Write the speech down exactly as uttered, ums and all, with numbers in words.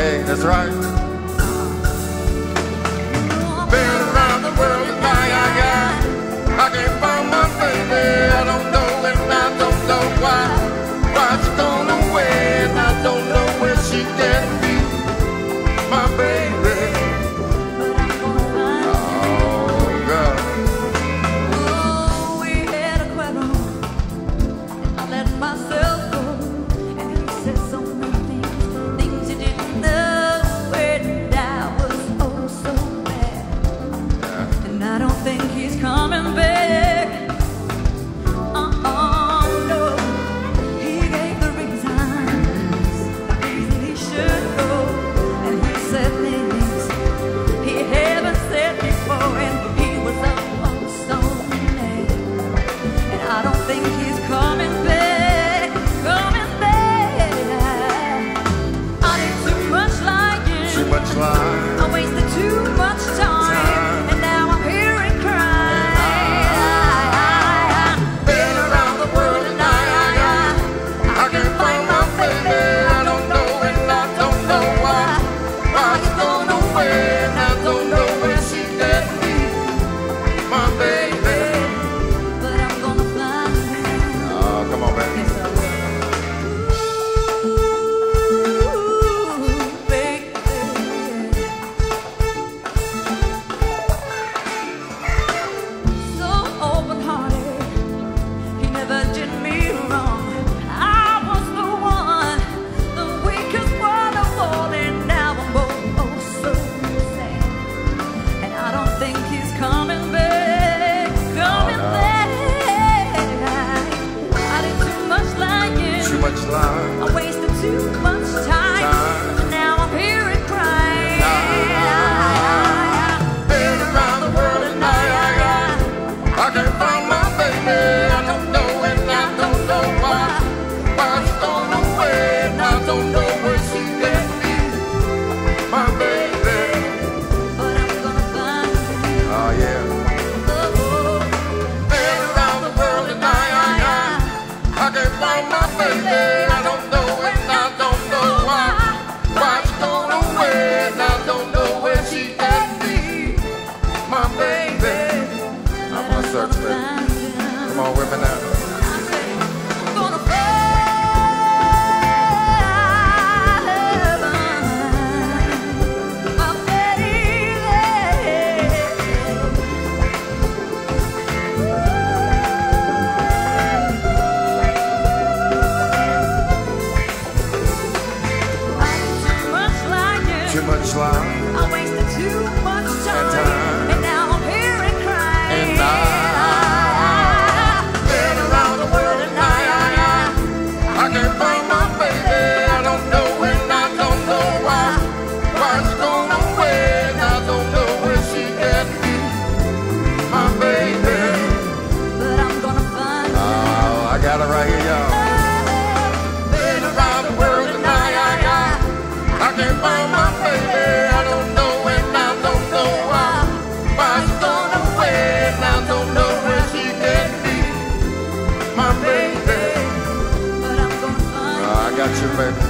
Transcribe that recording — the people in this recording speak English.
Hey, that's right. Been around the world and I, I, I, I can't find my baby. I don't know and I don't know why. Why she gone away and I don't know where she can be. My baby. Oh, God. Oh, we had a quarrel. I let myself go, and he said so many things, things you didn't know, and I was oh so bad. Yeah. And I don't think he's coming back. Uh-uh, no. He gave the reasons, the reason he should go, and he said things he haven't said before, and he was oh, oh so mad. And I don't think he's coming back, coming back. I did too much lying, Too much lying. I wasted too much time, and now I'm here and crying. Been around the world and I, I, I, I can't find my baby. I don't know and I don't know why. Why she gone away and I don't know where she can be. My baby. But I'm gonna find him. Oh, come on, baby. Yes, I will. Ooh, baby. So open-hearted, he never did me wrong. I was the one, the weakest one of all, and now I'm oh, oh so sad. And I don't think he's coming back, coming no. back. I did too much lying, Too much lying. I wasted too much time, Time. and now I'm here and crying. Been around the world and I, I, I, I can't find my baby. I don't know and I don't know why. Why she gone away and I don't know where she can be. My baby. But I'm gonna find him. Oh yeah. Oh, Been around the world and I, I, I, I can't find my baby. I don't know and I don't know why. Why she gone away and I don't know where she can be. My baby. I'm gonna search, baby. find him. Come on, women now. I'm gonna find my baby. I did too much lying, Too much lying. I wasted too much time, time. and now I'm here and crying. And I been around the world and I, I, I, I can't find my baby. I don't know and I don't know why. Why she gone away and I don't know where she can be. My baby. But I'm gonna find him. Oh, I got it right here, y'all. Been around the world and I, I, I, I can't find my baby. I don't know and I don't know why. Why she gone away and I don't know where she can be. My baby. But I'm gonna find Oh, I got you, baby.